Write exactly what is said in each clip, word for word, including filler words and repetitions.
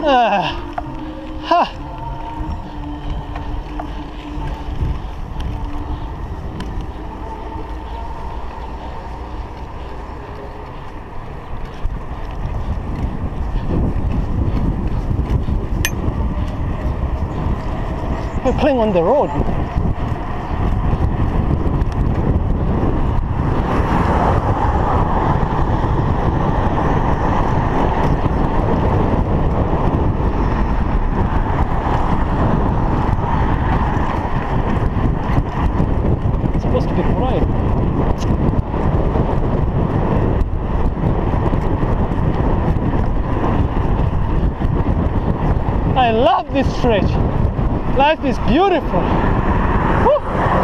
Uh, ha. We're playing on the road. It's supposed to be quiet. I love this stretch. Life is beautiful. Woo.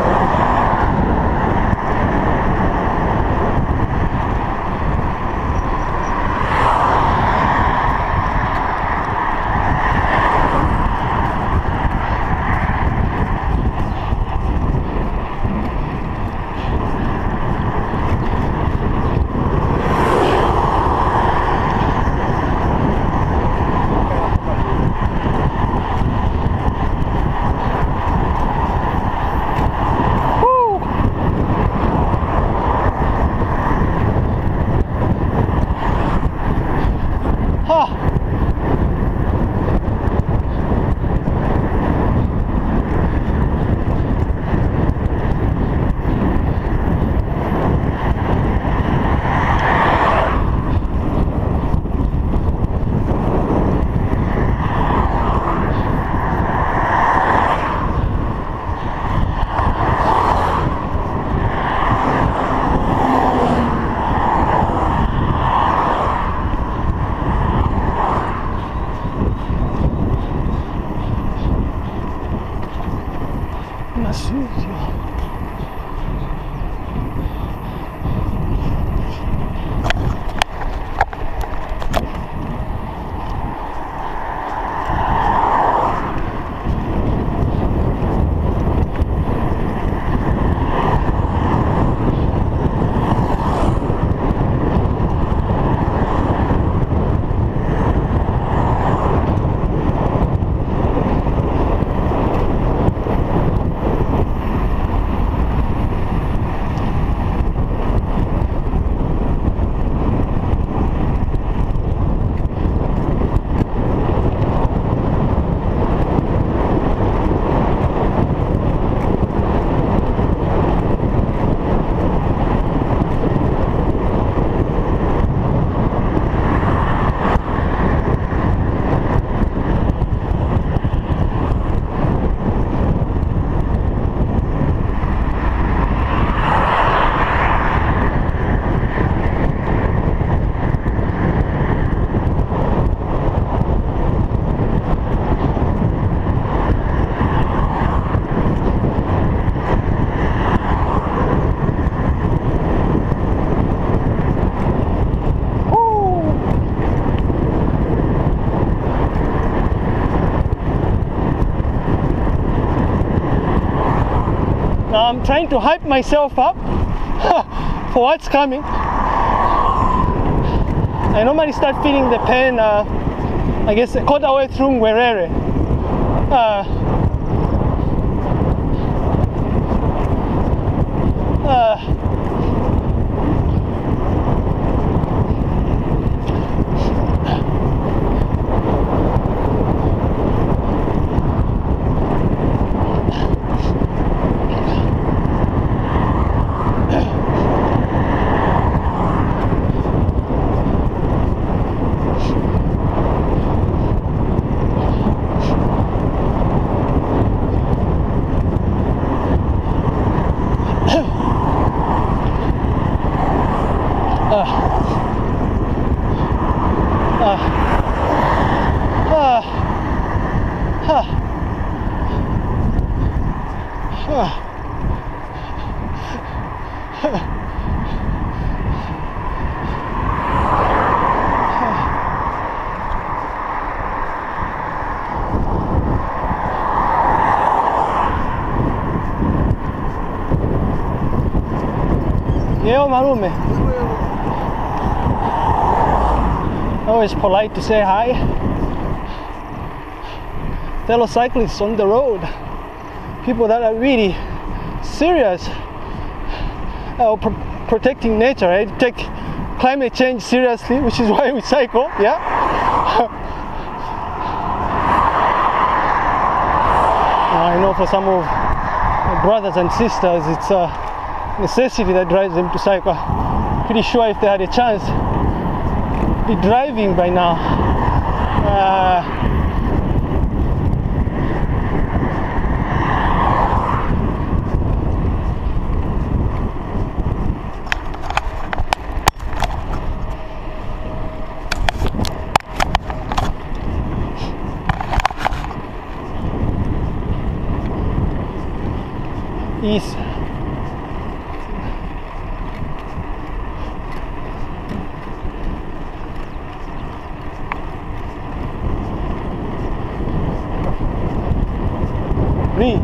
Now I'm trying to hype myself up for what's coming. I normally start feeling the pain, uh, I guess, a quarter way through Ngwerere. Uh, uh, Yo, malume. Always polite to say hi. fellow cyclists on the road, people that are really serious uh, pro protecting nature, right? Take climate change seriously, which is why we cycle, yeah? I know for some of my brothers and sisters, it's a necessity that drives them to cycle. Pretty sure if they had a chance, be driving by now. Uh, East. Green.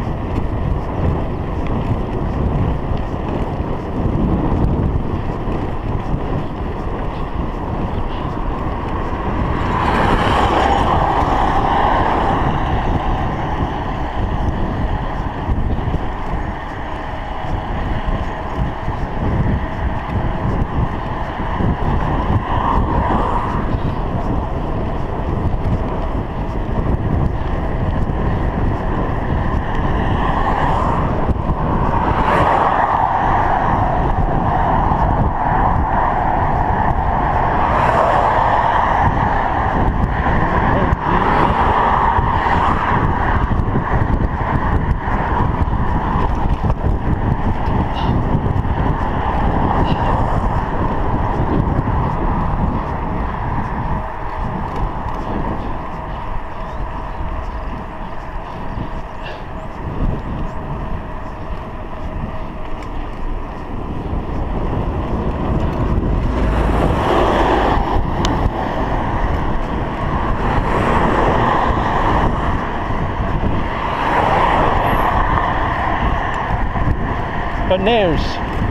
Nails.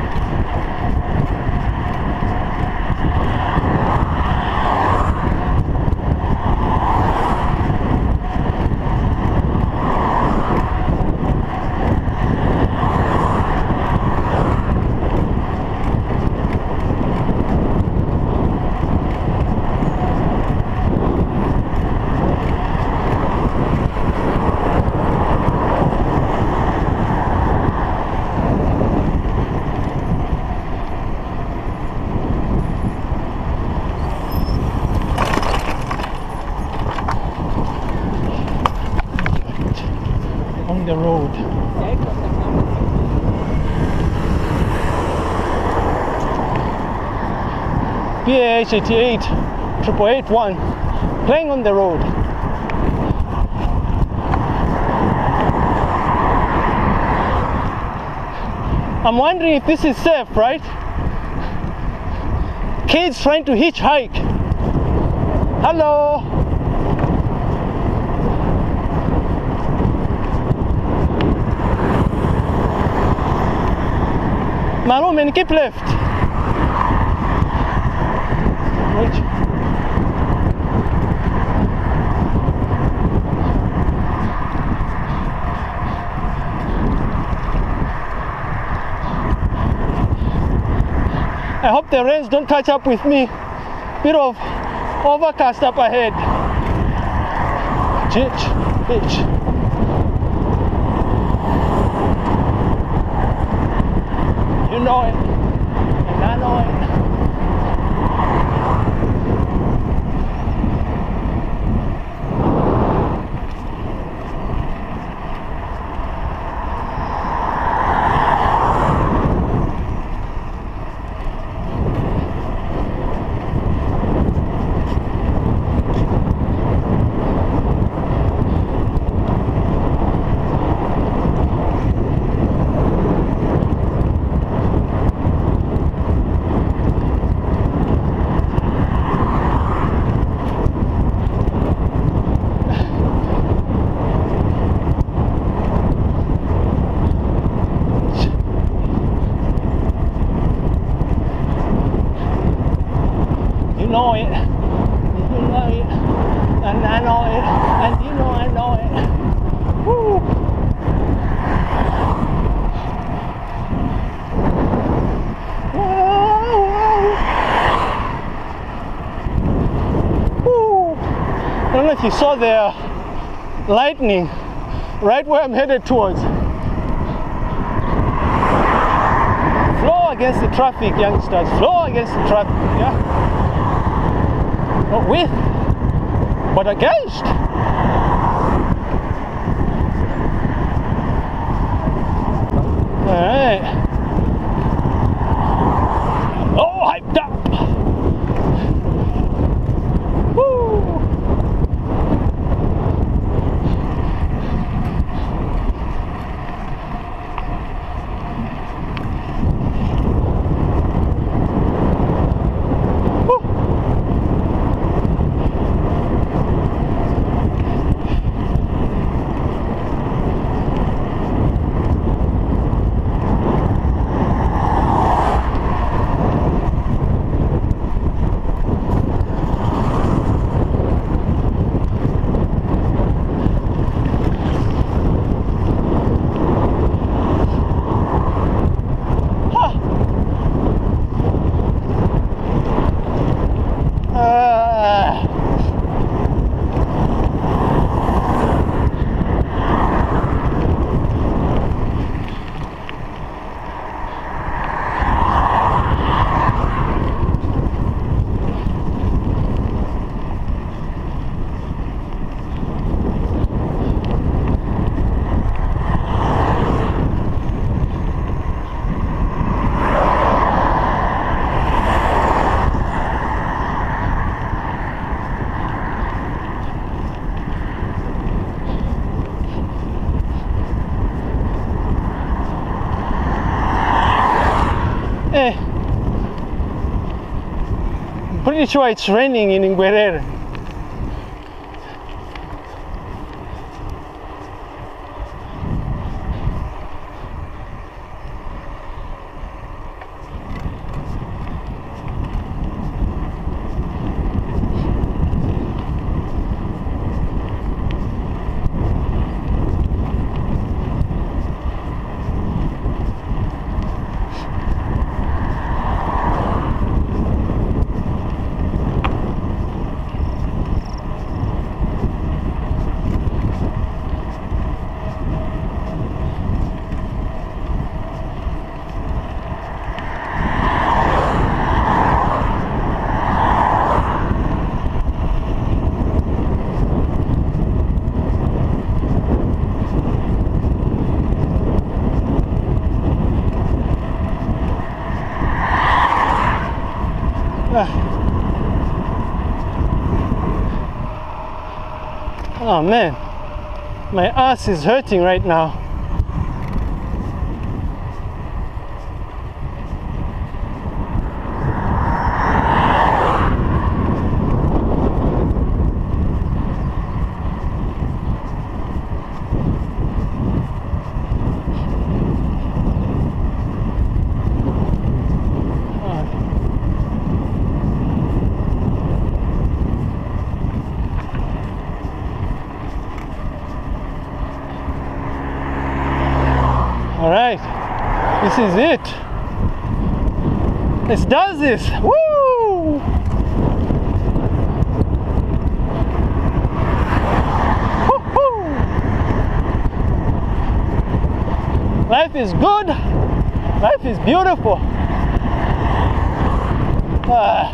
The road. P A H eighty-eight triple eight one playing on the road. I'm wondering if this is safe, right? Kids trying to hitchhike. Hello. Man, men, keep left. Wait. I hope the rains don't catch up with me. Bit of overcast up ahead. Chitch, bitch. You know it, and I know it. You know it, you know it, and I know it. And you know, I know it. Woo. Woo. I don't know if you saw the lightning right where I'm headed towards. Flow against the traffic, youngsters. Flow against the traffic, yeah? Not with, but against. Alright. Oh, hyped up. Woo. Eh, I'm pretty sure it's raining in Ngwerere. Oh man, my ass is hurting right now. All right, this is it. Let's do this. Woo! Woo-hoo! Life is good. Life is beautiful. Ah.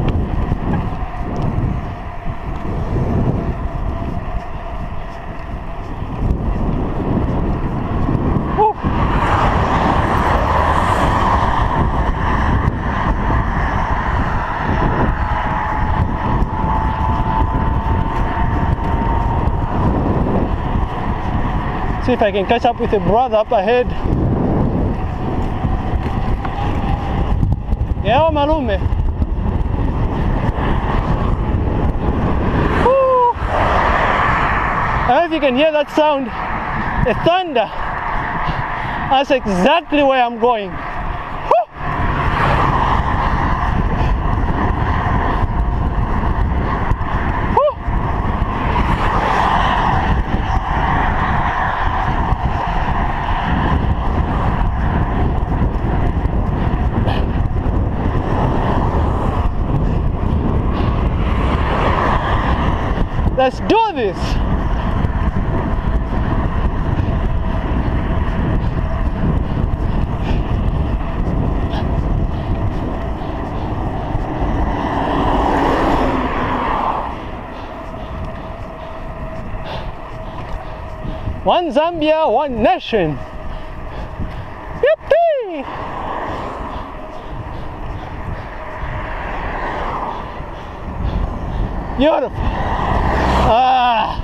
See if I can catch up with a brother up ahead. Yeah, malume. Woo. I don't know if you can hear that sound, the thunder. That's exactly where I'm going. Woo. Woo. Let's do this. One Zambia, one nation. Yippee! Beautiful. Ah.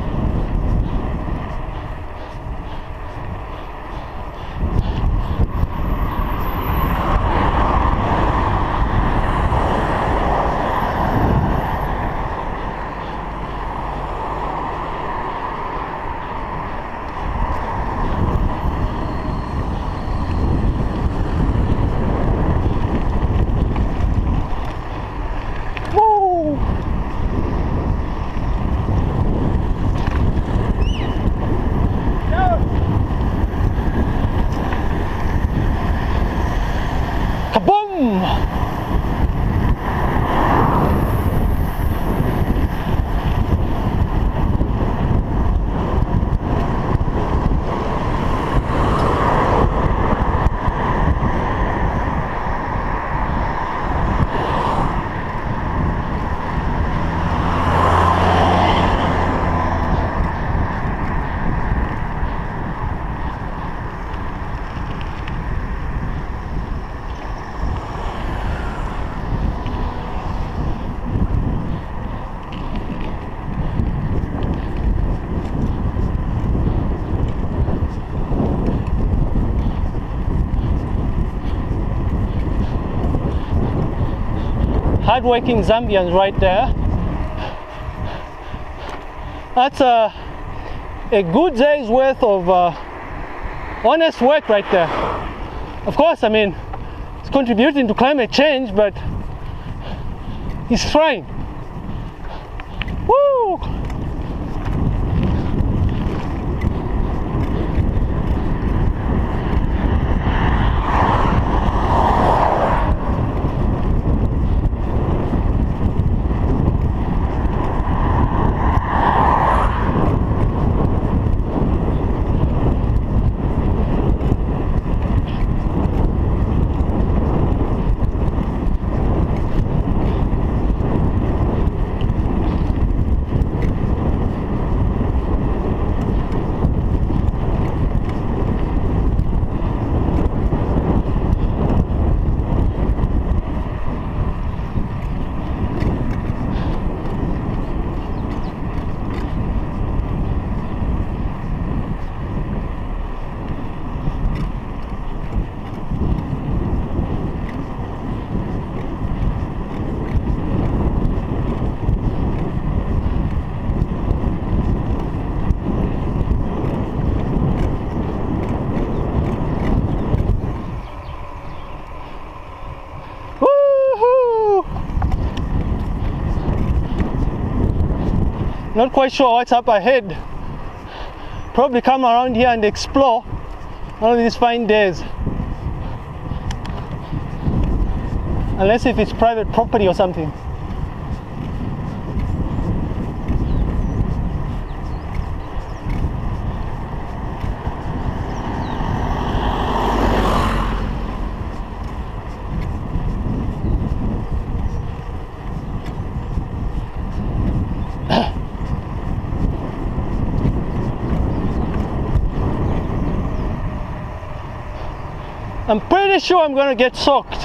Hard-working Zambians right there. That's a, a good day's worth of uh, honest work right there. Of course, I mean, it's contributing to climate change, but he's trying. Woo! Not quite sure what's up ahead. Probably come around here and explore one of these fine days. Unless if it's private property or something. I'm pretty sure I'm gonna get soaked.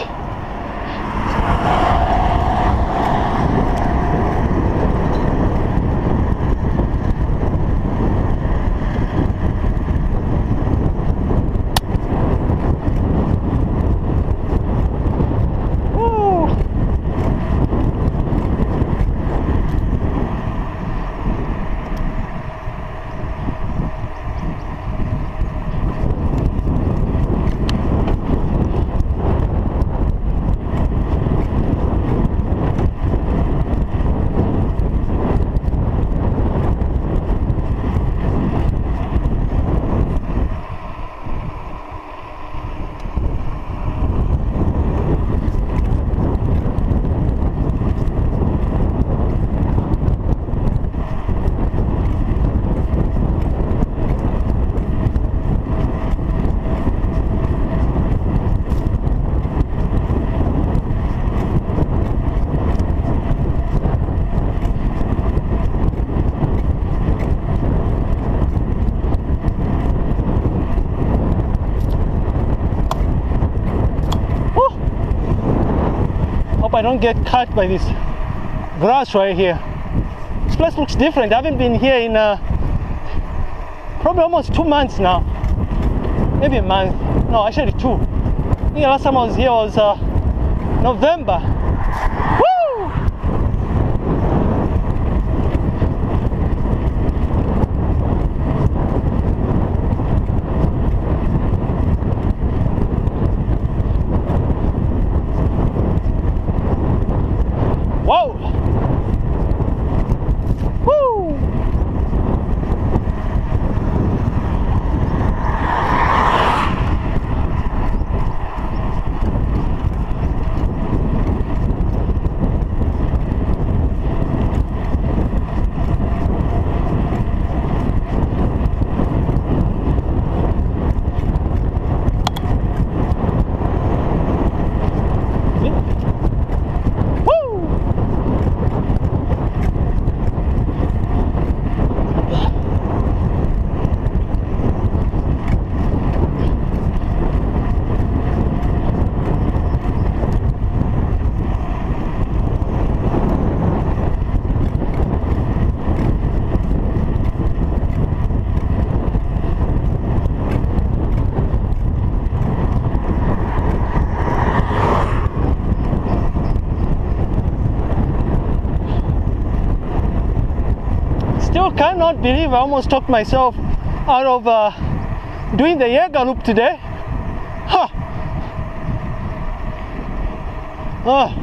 don't get cut by this grass right here. This place looks different. I haven't been here in uh, probably almost two months now. Maybe a month. No, actually two. I think the last time I was here was uh, November. Woo! Whoa! Woo! Still cannot believe I almost talked myself out of uh, doing the Jaeger loop today. Huh. Oh.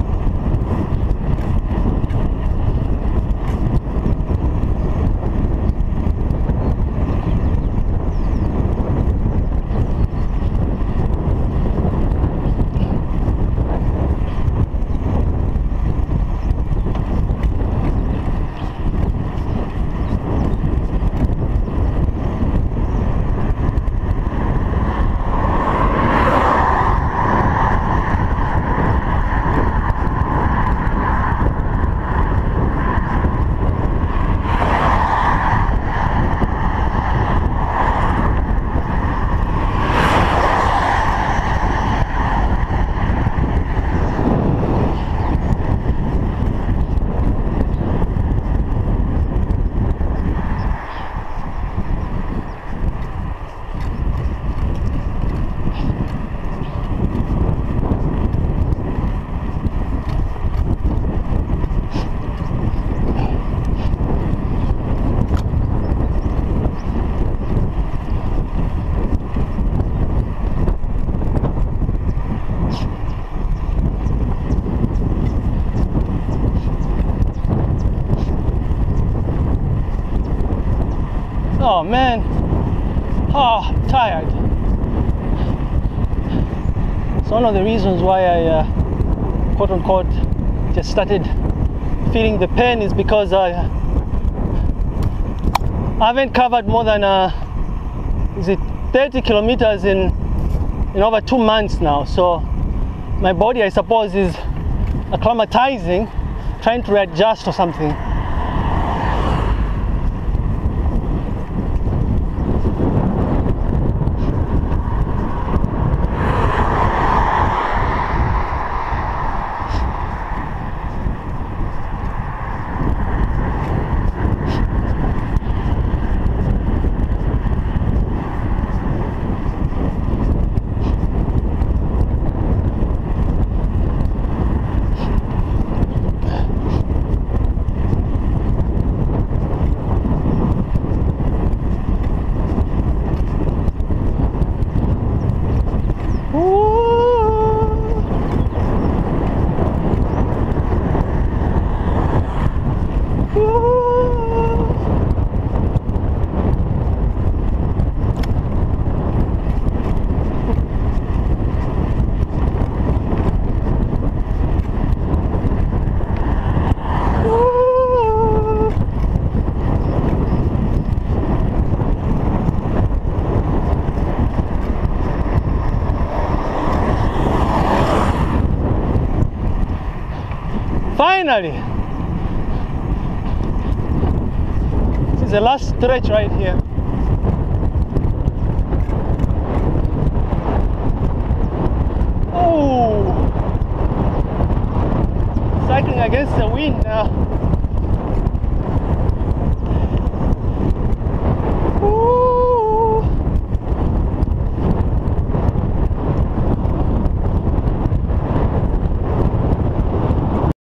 Oh man, oh, I'm tired. It's one of the reasons why I, uh, quote unquote, just started feeling the pain is because I, I haven't covered more than, uh, is it thirty kilometers in, in over two months now. So my body, I suppose, is acclimatizing, trying to readjust or something. Finally! This is the last stretch right here. Oh! cycling against the wind now.